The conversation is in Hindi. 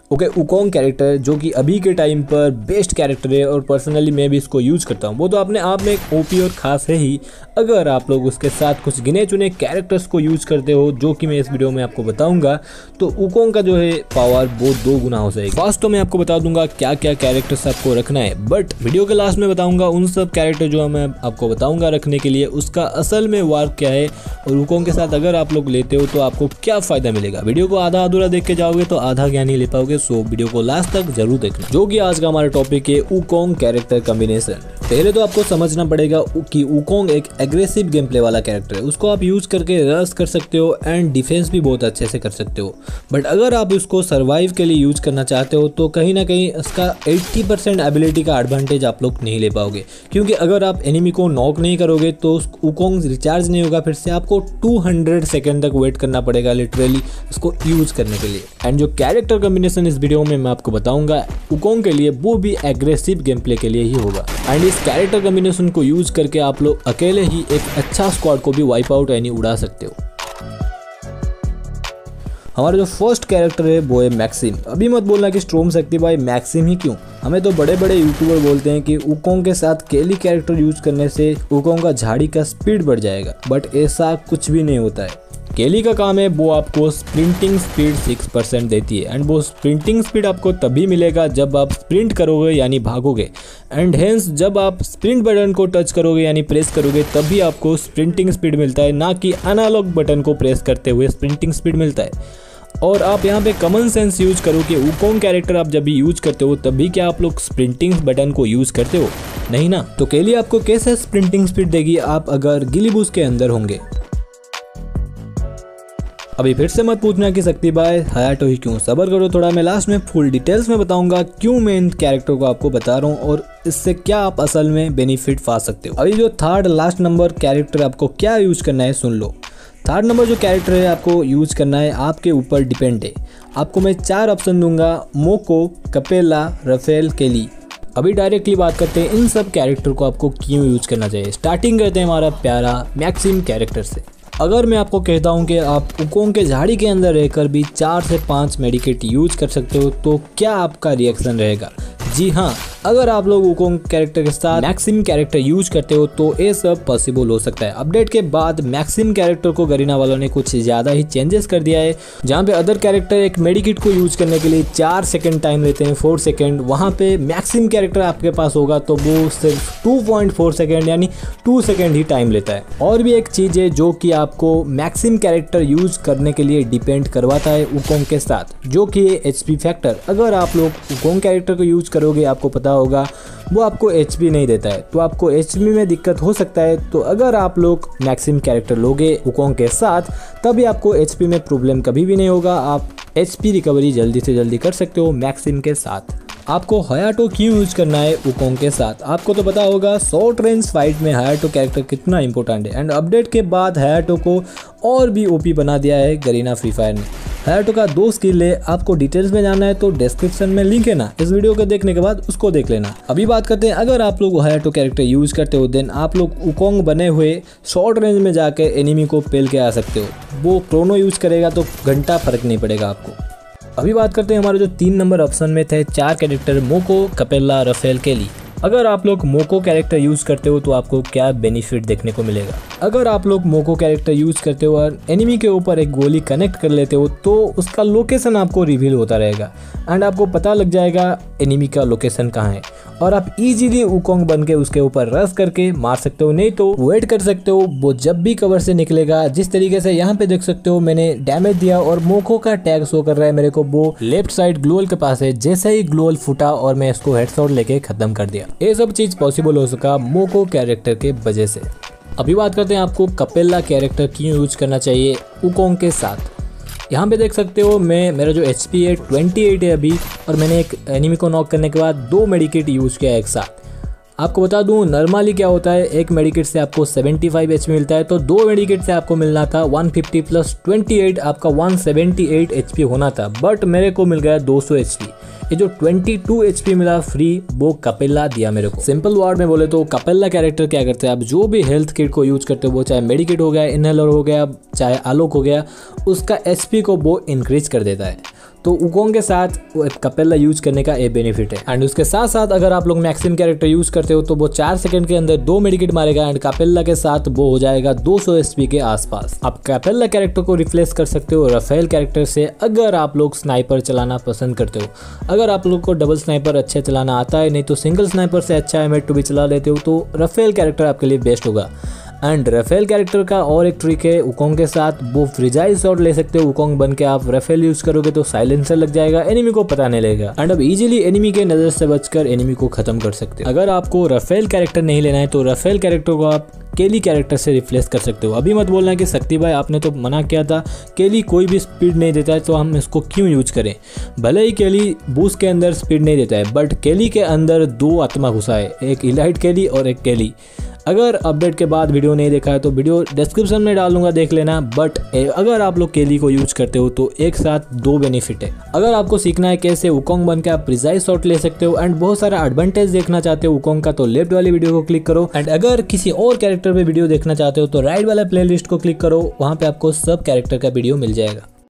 ओके, वुकोंग कैरेक्टर जो कि अभी के टाइम पर बेस्ट कैरेक्टर है और पर्सनली मैं भी इसको यूज़ करता हूँ। वो तो अपने आप में एक ओपी और ख़ास है ही। अगर आप लोग उसके साथ कुछ गिने चुने कैरेक्टर्स को यूज़ करते हो जो कि मैं इस वीडियो में आपको बताऊंगा, तो वुकोंग का जो है पावर वो 2 गुना हो जाएगा। फर्स्ट तो मैं आपको बता दूंगा क्या क्या कैरेक्टर्स आपको रखना है, बट वीडियो के लास्ट में बताऊंगा उन सब कैरेक्टर जो मैं आपको बताऊंगा रखने के लिए उसका असल में वर्क क्या है, और वुकोंग के साथ अगर आप लोग लेते हो तो आपको क्या फ़ायदा मिलेगा। वीडियो को आधा अधूरा देख के जाओगे तो आधा ज्ञान ही ले पाओगे। सो वीडियो को लास्ट तक जरूर देखना। जो कि आज का हमारा टॉपिक है वुकोंग कैरेक्टर कॉम्बिनेशन। पहले तो आपको समझना पड़ेगा कि वुकोंग एक एग्रेसिव गेम प्ले वाला कैरेक्टर है। उसको आप यूज करके रश कर सकते हो एंड डिफेंस भी बहुत अच्छे से कर सकते हो। बट अगर आप उसको सर्वाइव के लिए यूज करना चाहते हो तो कहीं ना कहीं उसका 80% एबिलिटी का एडवांटेज आप लोग नहीं ले पाओगे, क्योंकि अगर आप एनिमी को नॉक नहीं करोगे तो वुकोंग रिचार्ज नहीं होगा। फिर से आपको 200 सेकेंड तक वेट करना पड़ेगा लिटरली उसको यूज करने के लिए। एंड जो कैरेक्टर कॉम्बिनेशन इस वीडियो में मैं आपको बताऊंगा वुकोंग के लिए, वो भी एग्रेसिव गेम प्ले के लिए ही होगा। एंड इस कैरेक्टर कॉम्बिनेशन को यूज करके आप लोग अकेले ही एक अच्छा स्क्वाड को भी वाइप आउट यानी उड़ा सकते हो। हमारा जो फर्स्ट कैरेक्टर है वो है मैक्सिम। अभी मत बोलना कि स्ट्रोम शक्ति भाई मैक्सिम ही क्यों, हमें तो बड़े बड़े यूट्यूबर बोलते हैं कि वुकोंग के साथ केली कैरेक्टर यूज करने से वुकोंग का झाड़ी का स्पीड बढ़ जाएगा, बट ऐसा कुछ भी नहीं होता है। केली का काम है वो आपको स्प्रिंटिंग स्पीड 6% देती है, एंड वो स्प्रिंटिंग स्पीड आपको तभी मिलेगा जब आप स्प्रिंट करोगे यानी भागोगे, एंड हेंस जब आप स्प्रिंट बटन को टच करोगे यानी प्रेस करोगे तभी आपको स्प्रिंटिंग स्पीड मिलता है, ना कि एनालॉग बटन को प्रेस करते हुए स्प्रिंटिंग स्पीड मिलता है। और आप यहाँ पे कॉमन सेंस यूज करो कि वुकोंग कैरेक्टर आप जब भी यूज करते हो तभी क्या आप लोग स्प्रिंटिंग बटन को यूज करते हो? नहीं ना। तो केली आपको कैसे स्प्रिंटिंग स्पीड देगी आप अगर गिलीबूस के अंदर होंगे? अभी फिर से मत पूछना कि शक्ति भाई हयाटो ही क्यों, सबर करो थोड़ा, मैं लास्ट में फुल डिटेल्स में बताऊंगा क्यों मैं इन कैरेक्टर को आपको बता रहा हूँ और इससे क्या आप असल में बेनिफिट पा सकते हो। अभी जो थर्ड लास्ट नंबर कैरेक्टर आपको क्या यूज करना है सुन लो। थर्ड नंबर जो कैरेक्टर है आपको यूज करना है आपके ऊपर डिपेंड है। आपको मैं 4 ऑप्शन दूंगा, मोको, कपेला, राफेल, केली। अभी डायरेक्टली बात करते हैं इन सब कैरेक्टर को आपको क्यों यूज करना चाहिए। स्टार्टिंग करते हैं हमारा प्यारा मैक्सिम कैरेक्टर से। अगर मैं आपको कहता हूं कि आप वुकोंग के झाड़ी के अंदर रहकर भी 4 से 5 मेडिकेट यूज कर सकते हो तो क्या आपका रिएक्शन रहेगा? जी हाँ, अगर आप लोग वुकोंग कैरेक्टर के साथ मैक्सिम कैरेक्टर यूज करते हो तो ये सब पॉसिबल हो सकता है। अपडेट के बाद मैक्सिम कैरेक्टर को गरीना वालों ने कुछ ज़्यादा ही चेंजेस कर दिया है, जहाँ पे अदर कैरेक्टर एक मेडिकेट को यूज करने के लिए 4 सेकंड टाइम लेते हैं, 4 सेकंड, वहाँ पे मैक्सिम कैरेक्टर आपके पास होगा तो वो सिर्फ 2.4 सेकंड यानी 2 सेकंड ही टाइम लेता है। और भी एक चीज़ है जो कि आपको मैक्सिम कैरेक्टर यूज करने के लिए डिपेंड करवाता है वुकोंग के साथ, जो कि है HP फैक्टर। अगर आप लोग वुकोंग कैरेक्टर को यूज करोगे आपको पता होगा वो आपको HP नहीं देता है, तो आपको HP में दिक्कत हो सकता है। तो अगर आप लोग मैक्सिम कैरेक्टर लोगे वुकोंग के साथ तभी आपको HP में प्रॉब्लम कभी भी नहीं होगा। आप HP रिकवरी जल्दी से जल्दी कर सकते हो मैक्सिम के साथ। आपको हयाटो क्यों यूज करना है वुकोंग के साथ? आपको तो पता होगा शॉर्ट रेंज फाइट में हयाटो कैरेक्टर कितना इंपॉर्टेंट है, एंड अपडेट के बाद हयाटो को और भी OP बना दिया है गरीना फ्री फायर ने। हयाटो का 2 स्किल है, आपको डिटेल्स में जानना है तो डिस्क्रिप्शन में लिंक है ना, इस वीडियो को देखने के बाद उसको देख लेना। अभी बात करते हैं अगर आप लोग हयाटो कैरेक्टर यूज करते हो देन आप लोग वुकोंग बने हुए शॉर्ट रेंज में जाके एनिमी को पेल के आ सकते हो। वो क्रोनो यूज करेगा तो घंटा फर्क नहीं पड़ेगा आपको। अभी बात करते हैं हमारे जो 3 नंबर ऑप्शन में थे 4 कैरेक्टर, मोको, कपेला, राफेल, केली। अगर आप लोग मोको कैरेक्टर यूज करते हो तो आपको क्या बेनिफिट देखने को मिलेगा? अगर आप लोग मोको कैरेक्टर यूज करते हो और एनिमी के ऊपर एक गोली कनेक्ट कर लेते हो तो उसका लोकेशन आपको रिवील होता रहेगा, एंड आपको पता लग जाएगा एनिमी का लोकेशन कहाँ है, और आप इजीली वुकोंग बन के उसके ऊपर रश करके मार सकते हो। नहीं तो वेट कर सकते हो वो जब भी कवर से निकलेगा। जिस तरीके से यहाँ पे देख सकते हो मैंने डैमेज दिया और मोको का टैग शो कर रहा है मेरे को, वो लेफ्ट साइड ग्लोअल के पास है। जैसे ही ग्लोअल फूटा और मैं इसको हेडशॉट लेके खत्म कर दिया। ये सब चीज पॉसिबल हो सका मोको कैरेक्टर के वजह से। अभी बात करते हैं आपको कपेला कैरेक्टर क्यों यूज करना चाहिए वुकोंग के साथ। यहाँ पे देख सकते हो मेरा जो HP है 28 है अभी, और मैंने एक एनिमी को नॉक करने के बाद 2 मेडिकेट यूज किया एक साथ। आपको बता दूं नॉर्मली क्या होता है, एक मेडिकेट से आपको 75 HP मिलता है, तो 2 मेडिकेट से आपको मिलना था 150 प्लस 28 आपका 178 HP होना था, बट मेरे को मिल गया 200 HP। ये जो 22 HP मिला फ्री वो कपेला दिया मेरे को। सिंपल वर्ड में बोले तो कपेला कैरेक्टर क्या करते हैं, आप जो भी हेल्थ किट को यूज करते हो वो चाहे मेडिकेट हो गया, इनहेलर हो गया, चाहे आलोक हो गया, उसका HP को वो इंक्रीज कर देता है। तो वुकोंग के साथ कैपेला यूज करने का एक बेनिफिट है। एंड उसके साथ साथ अगर आप लोग मैक्सिम कैरेक्टर यूज करते हो तो वो 4 सेकंड के अंदर 2 मेडिकेट मारेगा एंड कैपेला के साथ वो हो जाएगा 200 एचपी के आसपास। आप कैपेला कैरेक्टर को रिप्लेस कर सकते हो राफेल कैरेक्टर से अगर आप लोग स्नाइपर चलाना पसंद करते हो। अगर आप लोग को डबल स्नाइपर अच्छा चलाना आता है, नहीं तो सिंगल स्नाइपर से अच्छा M8 भी चला लेते हो, तो राफेल कैरेक्टर आपके लिए बेस्ट होगा। एंड राफेल कैरेक्टर का और एक ट्रिक है, वुकोंग के साथ वो फ्रिजाइल शॉट ले सकते हो। वुकोंग बन के आप राफेल यूज करोगे तो साइलेंसर लग जाएगा, एनिमी को पता नहीं लगेगा एंड अब इजीली एनिमी के नजर से बचकर एनिमी को खत्म कर सकते हो। अगर आपको राफेल कैरेक्टर नहीं लेना है तो राफेल कैरेक्टर को आप केली कैरेक्टर से रिप्लेस कर सकते हो। अभी मत बोलना कि शक्ति भाई आपने तो मना किया था, केली कोई भी स्पीड नहीं देता है तो हम इसको क्यों यूज करें। भले ही केली बूस्ट के अंदर स्पीड नहीं देता है, बट केली के अंदर 2 आत्मा घुसा है, एक इलाइट केली और एक केली। अगर अपडेट के बाद वीडियो नहीं देखा है तो वीडियो डिस्क्रिप्शन में डाल दूंगा, देख लेना। बट अगर आप लोग केली को यूज करते हो तो एक साथ 2 बेनिफिट है। अगर आपको सीखना है कैसे वुकोंग बन के आप प्रिसाइज शॉट ले सकते हो एंड बहुत सारा एडवांटेज देखना चाहते हो वुकोंग का, तो लेफ्ट वाली वीडियो को क्लिक करो। एंड अगर किसी और कैरेक्टर पे वीडियो देखना चाहते हो तो राइट वाला प्लेलिस्ट को क्लिक करो, वहां पे आपको सब कैरेक्टर का वीडियो मिल जाएगा।